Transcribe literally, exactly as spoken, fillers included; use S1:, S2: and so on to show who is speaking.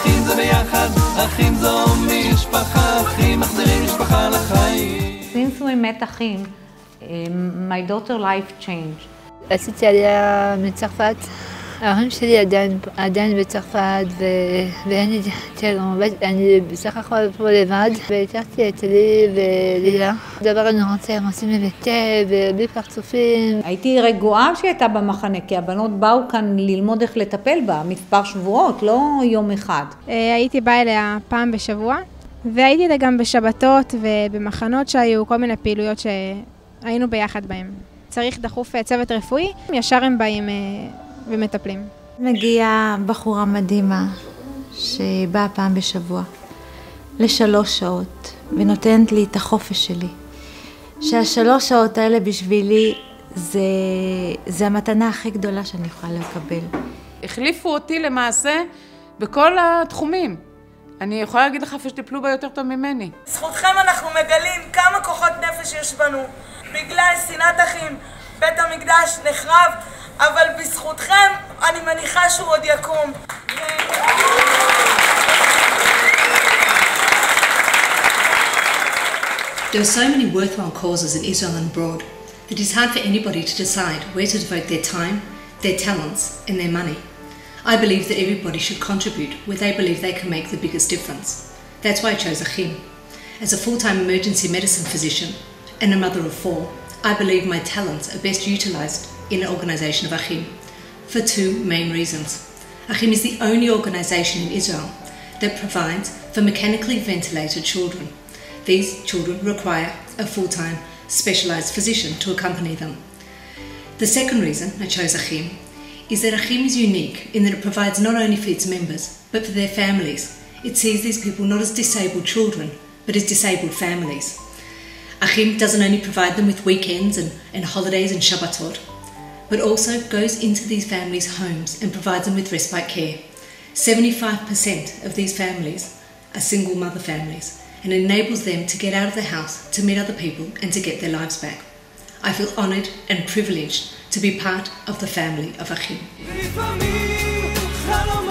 S1: אחים זה ביחד, אחים זו משפחה, אחים מחזירים משפחה לחיים.
S2: Since we met אחים, my daughter life changed.
S3: עשיתי עלייה מצרפת. ההורים שלי עדיין, עדיין בצרפת, ואין לי תלום, אני בסך הכל פה לבד, והכרתי את לי ולילה. דבר אני רוצה, הם עושים לי תה ובלי פרצופים.
S2: הייתי רגועה שהייתה במחנה, כי הבנות באו כאן ללמוד איך לטפל בה, מספר שבועות, לא יום אחד.
S4: הייתי באה אליה פעם בשבוע, והייתי איתה גם בשבתות ובמחנות שהיו כל מיני פעילויות שהיינו ביחד בהם. צריך דחוף צוות רפואי, ישר הם באים ומטפלים.
S5: מגיעה בחורה מדהימה שבאה פעם בשבוע לשלוש שעות ונותנת לי את החופש שלי. שהשלוש שעות האלה בשבילי זה, זה המתנה הכי גדולה שאני יכולה לקבל.
S6: החליפו אותי למעשה בכל התחומים. אני יכולה להגיד לך שטיפלו בה יותר טוב ממני.
S7: זכותכם אנחנו מגלים כמה כוחות נפש יש בנו. בגלל שנאת אחים בית המקדש נחרב, אבל בזכותכם אני מניחה שהוא עוד יקום.
S8: There are so many worthwhile causes in Israel and abroad that it is hard for anybody to decide where to devote their time, their talents and their money. I believe that everybody should contribute where they believe they can make the biggest difference. That's why I chose Achim. As a full-time emergency medicine physician and a mother of four, I believe my talents are best utilised in an organisation of Achim for two main reasons. Achim is the only organisation in Israel that provides for mechanically ventilated children. These children require a full-time specialised physician to accompany them. The second reason I chose Achim is that Achim is unique in that it provides not only for its members but for their families. It sees these people not as disabled children but as disabled families. Achim doesn't only provide them with weekends and, and holidays and Shabbatot, but also goes into these families' homes and provides them with respite care. seventy-five percent of these families are single mother families and enables them to get out of the house, to meet other people and to get their lives back. I feel honoured and privileged to be part of the family of Achim.